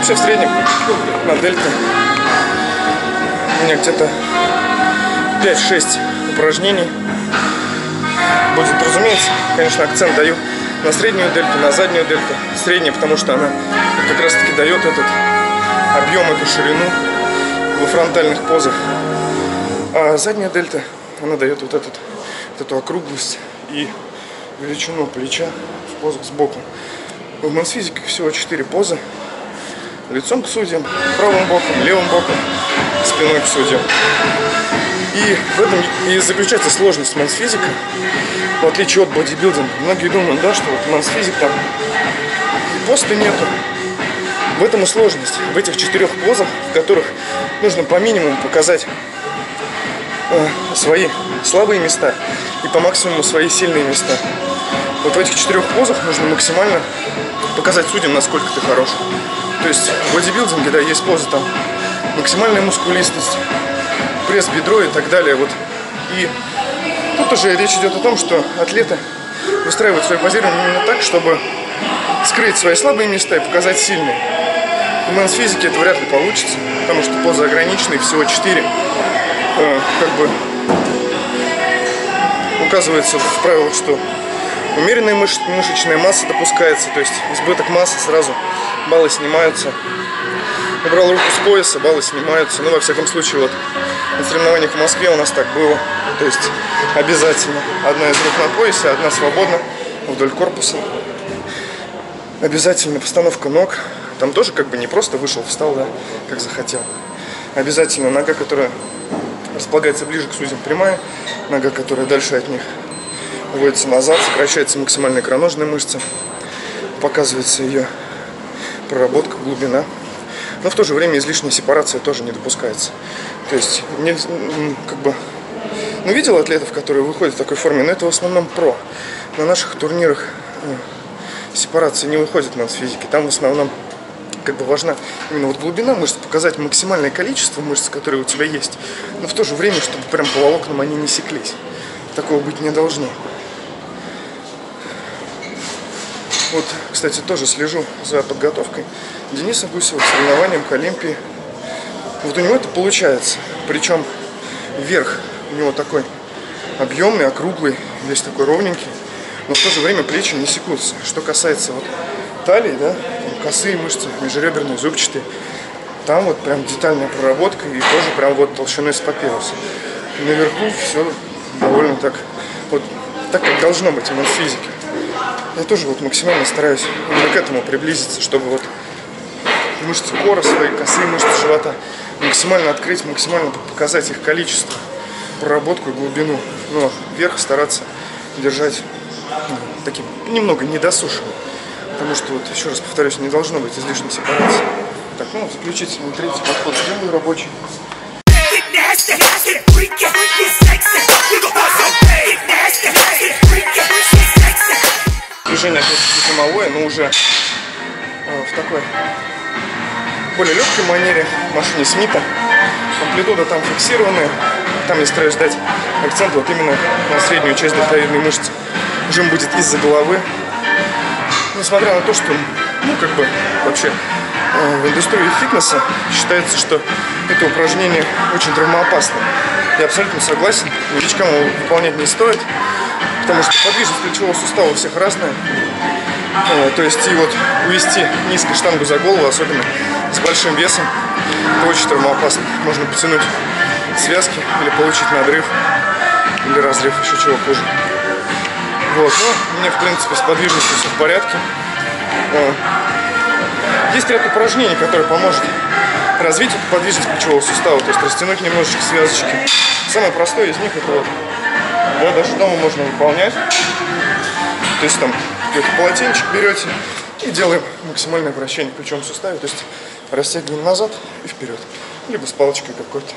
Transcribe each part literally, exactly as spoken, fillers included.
вообще в среднем на дельте у меня где-то пять-шесть упражнений будет, разумеется. Конечно, акцент даю на среднюю дельту, на заднюю дельту. Средняя, потому что она как раз таки дает этот объем, эту ширину во фронтальных позах. А задняя дельта, она дает вот, этот, вот эту округлость и величину плеча в позах сбоку. В мэнс-физике всего четыре позы. Лицом к судьям, правым боком, левым боком, спиной к судьям. И в этом и заключается сложность мэнс-физика, в отличие от бодибилдинга. Многие думают, да, что вот мэнс-физик там и поста нету. В этом и сложность. В этих четырех позах, в которых нужно по минимуму показать э, свои слабые места и по максимуму свои сильные места. Вот в этих четырех позах нужно максимально показать судьям, насколько ты хорош. То есть в бодибилдинге, да, есть позы там максимальная мускулистость, пресс, бедро и так далее. Вот. И тут уже речь идет о том, что атлеты выстраивают свое позирование именно так, чтобы скрыть свои слабые места и показать сильные. В мэнс-физике это вряд ли получится, потому что позы ограничены, всего четыре. Э, как бы указывается в правилах, что умеренная мыш мышечная масса допускается, то есть избыток массы, сразу баллы снимаются. Убрал руку с пояса, баллы снимаются. Ну, во всяком случае, вот на соревнованиях в Москве у нас так было. То есть обязательно одна из рук на поясе, одна свободна вдоль корпуса. Обязательно постановка ног. Там тоже как бы не просто вышел, встал, да, как захотел. Обязательно нога, которая располагается ближе к судьям, прямая. Нога, которая дальше от них уводится назад, сокращается максимально икроножная мышца. Показывается ее проработка, глубина. Но в то же время излишняя сепарация тоже не допускается. То есть, не, как бы, ну, видел атлетов, которые выходят в такой форме, но это в основном про. На наших турнирах ну, сепарация не выходит в мэнс-физике. Там в основном как бы важна именно вот глубина мышц, показать максимальное количество мышц, которые у тебя есть, но в то же время, чтобы прям по волокнам они не секлись. Такого быть не должно. Вот, кстати, тоже слежу за подготовкой Дениса Гусева к соревнованиям, к Олимпии. Вот у него это получается. Причем верх у него такой объемный, округлый, весь такой ровненький, но в то же время плечи не секутся. Что касается вот талии, да, там косые мышцы, межреберные, зубчатые, там вот прям детальная проработка и тоже прям вот толщиной с папируса. Наверху все довольно так, вот так, как должно быть в мэнс-физике. Я тоже вот максимально стараюсь именно к этому приблизиться, чтобы вот мышцы кора свои, косые мышцы живота максимально открыть, максимально показать их количество, проработку и глубину. Но вверх стараться держать ну, таким немного недосушенным. Потому что, вот еще раз повторюсь, не должно быть излишней сепарации. Так, ну, заключительный третий подход сделаю рабочий. Движение опять-таки самовое, но уже э, в такой более легкой манере, в машине Смита. Амплитуда там фиксированная. Там я стараюсь дать акцент вот именно на среднюю часть дельтовидной мышцы. Жим будет из-за головы. Несмотря на то, что, ну, как бы, вообще э, в индустрии фитнеса считается, что это упражнение очень травмоопасно. Я абсолютно согласен. Новичкам его выполнять не стоит. Потому что подвижность плечевого сустава у всех разная. Э, то есть и вот увести низко штангу за голову, особенно с большим весом, это очень травмоопасно. Можно потянуть связки или получить надрыв, или разрыв, еще чего хуже. Вот, ну, мне в принципе с подвижностью все в порядке. Э, есть ряд упражнений, которые поможет развить эту подвижность плечевого сустава, то есть растянуть немножечко связочки. Самое простое из них это вот, да, даже дома можно выполнять. То есть там какой-то полотенчик берете и делаем максимальное вращение в плечевом суставе. То есть растягиваем назад и вперед. Либо с палочкой какой-то.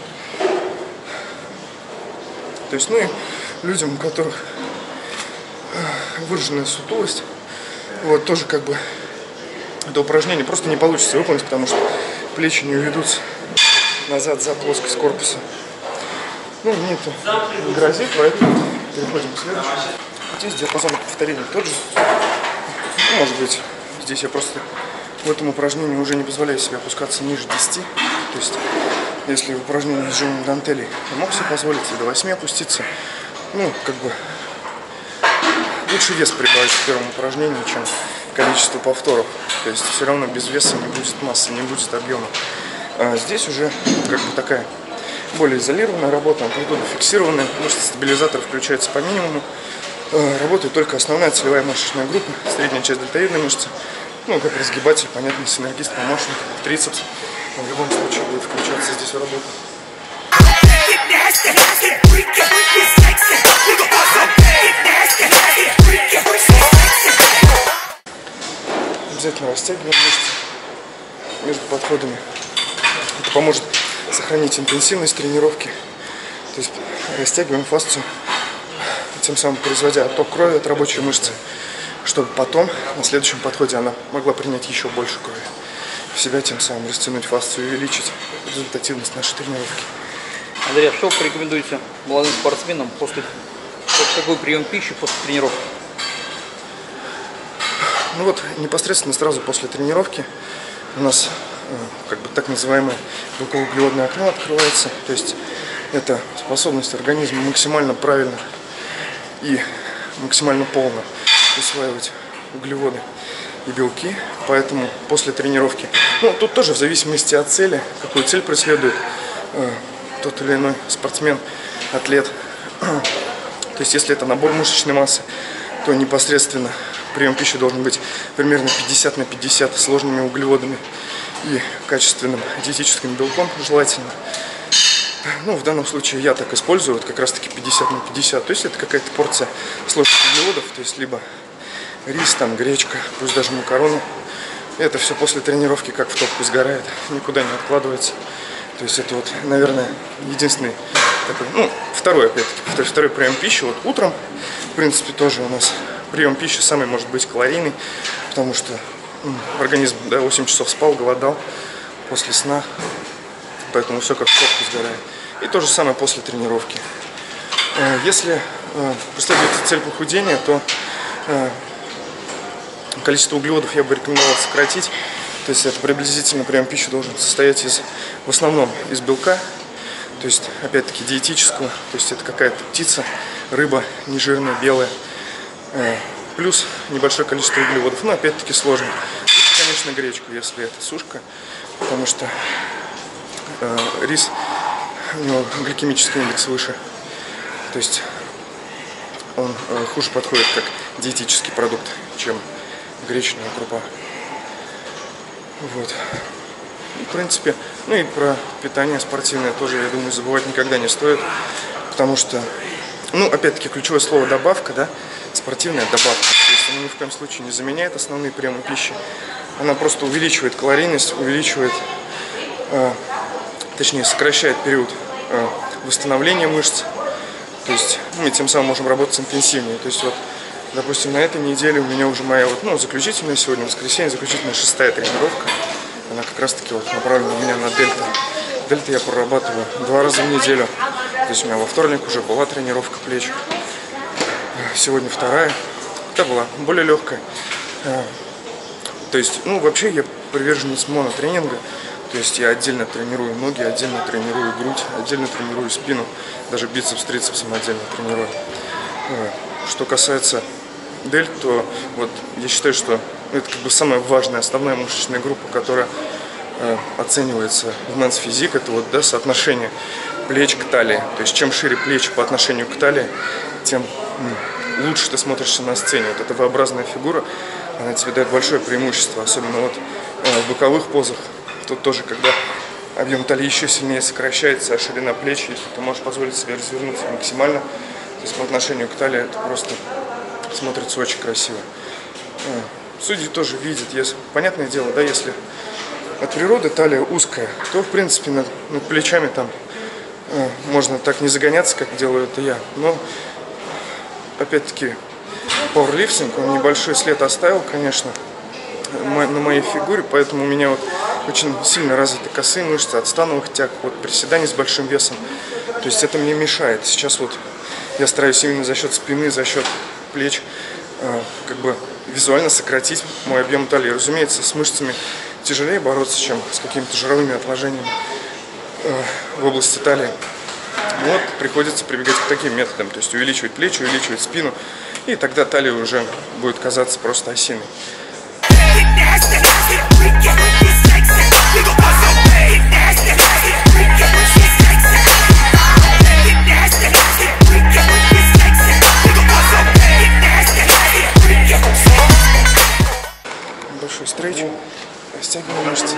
То есть, ну и людям, у которых выраженная сутулость, вот тоже как бы это упражнение просто не получится выполнить, потому что плечи не уведутся назад за плоскость корпуса. Ну, мне это не грозит, поэтому переходим к следующему. Здесь диапазон повторений тот же. Ну, может быть, здесь я просто в этом упражнении уже не позволяю себе опускаться ниже десяти. То есть, если в упражнении с сжиманием гантелей я мог себе позволить и до восьми опуститься, ну, как бы, лучше вес прибавить в первом упражнении, чем количество повторов. То есть, все равно без веса не будет массы, не будет объема. А здесь уже, как бы, такая более изолированная работа, амплитуда фиксированная, мышцы стабилизатора включаются по минимуму. Работает только основная целевая мышечная группа, средняя часть дельтоидной мышцы. Ну, как разгибатель, понятно, синергист, помощник, трицепс. Но в любом случае будет включаться здесь в работу. Обязательно растягиваем мышцы между подходами. Это поможет сохранить интенсивность тренировки. То есть растягиваем фасцию, тем самым производя отток крови от рабочей мышцы, чтобы потом на следующем подходе она могла принять еще больше крови в себя, тем самым растянуть фасцию и увеличить результативность нашей тренировки. Андрей, а что порекомендуете молодым спортсменам после какой прием пищи после тренировки? Ну вот, непосредственно сразу после тренировки у нас как бы так называемое белково-углеводное окно открывается. То есть это способность организма максимально правильно и максимально полно усваивать углеводы и белки. Поэтому после тренировки, ну тут тоже в зависимости от цели, какую цель преследует э, тот или иной спортсмен, атлет. То есть если это набор мышечной массы, то непосредственно прием пищи должен быть примерно пятьдесят на пятьдесят сложными углеводами и качественным диетическим белком желательно. Ну, в данном случае я так использую, вот как раз таки пятьдесят на пятьдесят. То есть это какая-то порция сложных углеводов, то есть либо рис, там, гречка, пусть даже макароны. Это все после тренировки как в топку сгорает, никуда не откладывается. То есть это вот, наверное, единственный такой, ну, второй, опять-таки, второй прием пищи. Вот утром, в принципе, тоже у нас прием пищи самый может быть калорийный, потому что ну, организм, да, восемь часов спал, голодал после сна, поэтому все как в топку сгорает. И то же самое после тренировки. Если преследует цель похудения, то количество углеводов я бы рекомендовал сократить. То есть это приблизительно прием пищи должен состоять из, в основном из белка, то есть опять-таки диетического, то есть это какая-то птица, рыба, нежирная, белая, плюс небольшое количество углеводов, но опять-таки сложно. И, конечно, гречку, если это сушка, потому что э, рис, у него гликемический индекс выше, то есть он э, хуже подходит как диетический продукт, чем гречневая крупа. Вот. В принципе, ну и про питание спортивное тоже, я думаю, забывать никогда не стоит, потому что, ну, опять-таки, ключевое слово добавка, да, спортивная добавка. То есть она ни в коем случае не заменяет основные приемы пищи, она просто увеличивает калорийность, увеличивает, э, точнее, сокращает период э, восстановления мышц, то есть мы тем самым можем работать интенсивнее. То есть вот, допустим, на этой неделе у меня уже моя вот, ну, заключительная сегодня, воскресенье, заключительная шестая тренировка. Она как раз таки вот направлена у меня на дельта. Дельта я прорабатываю два раза в неделю. То есть у меня во вторник уже была тренировка плеч. Сегодня вторая. Это была более легкая. То есть, ну, вообще я приверженец монотренинга. То есть я отдельно тренирую ноги, отдельно тренирую грудь, отдельно тренирую спину. Даже бицепс, трицепсом отдельно тренирую. Что касается дельт, то вот я считаю, что это как бы самая важная, основная мышечная группа, которая э, оценивается в Men's Physique. Это вот, да, соотношение плеч к талии. То есть чем шире плечи по отношению к талии, тем м, лучше ты смотришься на сцене. Вот эта V-образная фигура, она тебе дает большое преимущество, особенно вот э, в боковых позах. Тут тоже, когда объем талии еще сильнее сокращается, а ширина плеч, если ты можешь позволить себе развернуться максимально, то есть по отношению к талии, это просто смотрится очень красиво. Судьи тоже видят, если, понятное дело, да, если от природы талия узкая, то в принципе над, над плечами там э, можно так не загоняться, как делаю это я. Но опять-таки пауэрлифтинг, он небольшой след оставил, конечно, на моей фигуре, поэтому у меня вот очень сильно развиты косые мышцы от становых тяг, вот приседаний с большим весом. То есть это мне мешает. Сейчас вот я стараюсь именно за счет спины, за счет плеч, э, как бы визуально сократить мой объем талии. Разумеется, с мышцами тяжелее бороться, чем с какими-то жировыми отложениями э, в области талии. Вот приходится прибегать к таким методам, то есть увеличивать плечи, увеличивать спину, и тогда талия уже будет казаться просто осиной. Большой стрейч, растягиваем мышцы.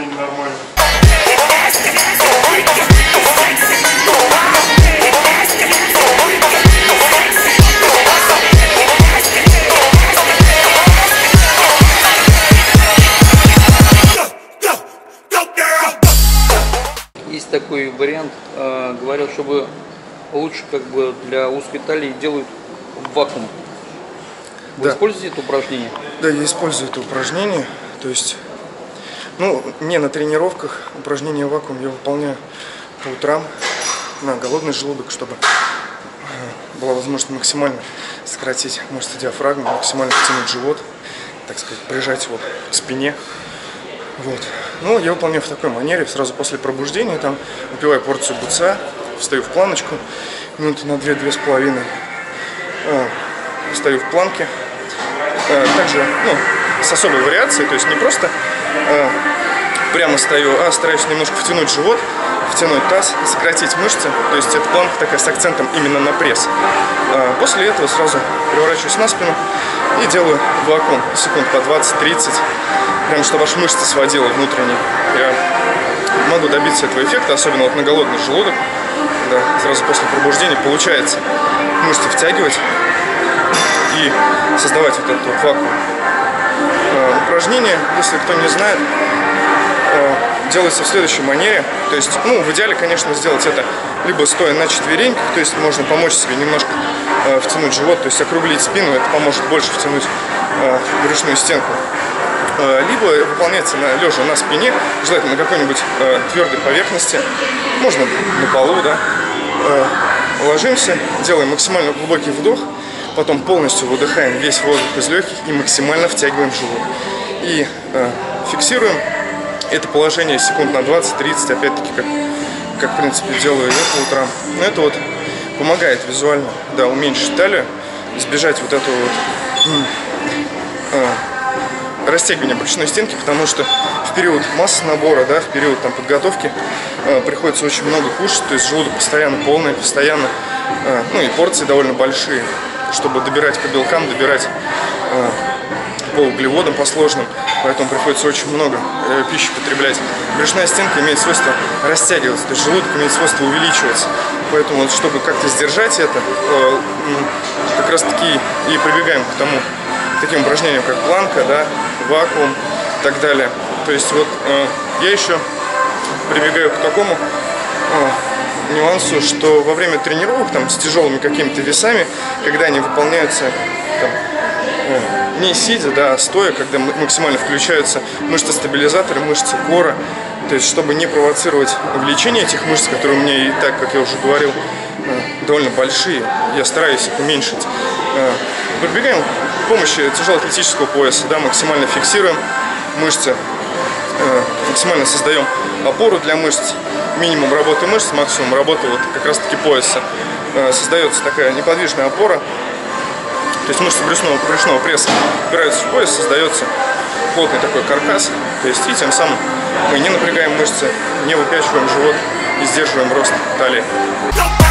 Есть такой вариант, э, говорят, чтобы лучше как бы для узкой талии делают в вакуум. Вы Да. используете это упражнение? Да, я использую это упражнение, то есть, ну, не на тренировках, упражнение в вакуум я выполняю по утрам на голодный желудок, чтобы была возможность максимально сократить мышцы диафрагмы, максимально втянуть живот, так сказать, прижать его к спине. Вот. Ну, я выполняю в такой манере, сразу после пробуждения, там, выпиваю порцию буца, встаю в планочку, минуты на две-две с половиной, э, встаю в планке, э, также, ну, с особой вариацией, то есть не просто э, прямо стою, а стараюсь немножко втянуть живот, втянуть таз, сократить мышцы, то есть это планка такая с акцентом именно на пресс. Э, после этого сразу переворачиваюсь на спину и делаю вакуум секунд по двадцать-тридцать. Прям чтобы аж мышцы сводило внутренние. Я могу добиться этого эффекта, особенно вот на голодный желудок, когда сразу после пробуждения получается мышцы втягивать и создавать вот этот вот вакуум. Э, упражнение, если кто не знает, э, делается в следующей манере. То есть, ну, в идеале, конечно, сделать это либо стоя на четвереньках, то есть можно помочь себе немножко э, втянуть живот, то есть округлить спину, это поможет больше втянуть э, брюшную стенку. Либо выполняется на, лежа на спине, желательно на какой-нибудь э, твердой поверхности, можно на полу, да. Э, ложимся, делаем максимально глубокий вдох, потом полностью выдыхаем весь воздух из легких и максимально втягиваем живот. И э, фиксируем это положение секунд на двадцать-тридцать, опять-таки, как, как в принципе делаю я по утрам. Но это вот помогает визуально, да, уменьшить талию, избежать вот этого вот э, растягивание брюшной стенки, потому что в период массы набора, да, в период там, подготовки э, приходится очень много кушать, то есть желудок постоянно полный, постоянно, э, ну и порции довольно большие, чтобы добирать по белкам, добирать э, по углеводам, по сложным, поэтому приходится очень много э, пищи потреблять. Брюшная стенка имеет свойство растягиваться, то есть желудок имеет свойство увеличиваться, поэтому вот, чтобы как-то сдержать это, э, как раз таки и прибегаем к тому, таким упражнениям, как планка, да, вакуум и так далее. То есть вот э, я еще прибегаю к такому э, нюансу, что во время тренировок там, с тяжелыми какими-то весами, когда они выполняются там, э, не сидя, да, а стоя, когда максимально включаются мышцы-стабилизаторы, мышцы кора, то есть чтобы не провоцировать увеличение этих мышц, которые у меня и так, как я уже говорил, э, довольно большие, я стараюсь их уменьшить. Э, Прибегаем к помощи тяжелоатлетического пояса, да, максимально фиксируем мышцы, э, максимально создаем опору для мышц, минимум работы мышц, максимум работы вот как раз таки пояса. Э, создается такая неподвижная опора, то есть мышцы брюшного, брюшного пресса упираются в пояс, создается плотный такой каркас, то есть и тем самым мы не напрягаем мышцы, не выпячиваем живот и сдерживаем рост талии.